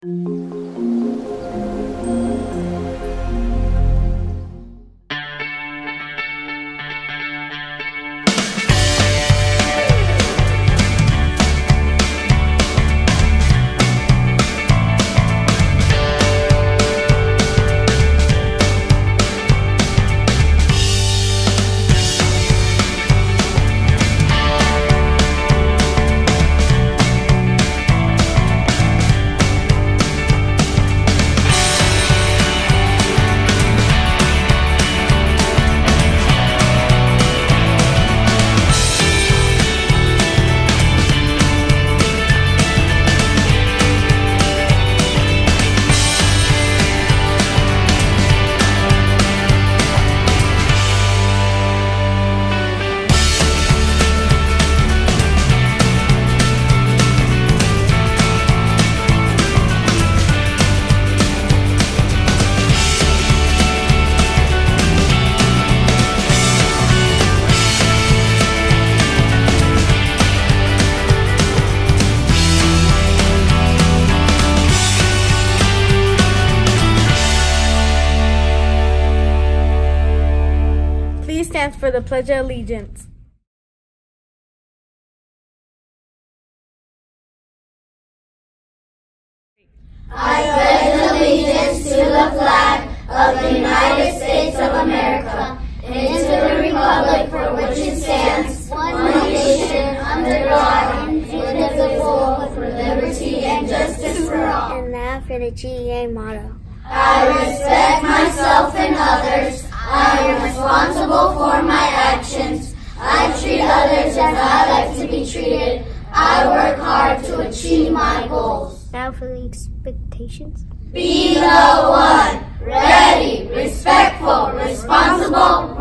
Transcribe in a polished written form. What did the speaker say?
Please stand for the Pledge of Allegiance. I pledge allegiance to the flag of the United States of America and to the republic for which it stands, one nation, under God, indivisible, with liberty and justice for all. And now for the GEA motto. I respect myself and others. I am responsible for my actions. I treat others as I like to be treated. I work hard to achieve my goals. Now for the expectations. Be the one, ready, respectful, responsible,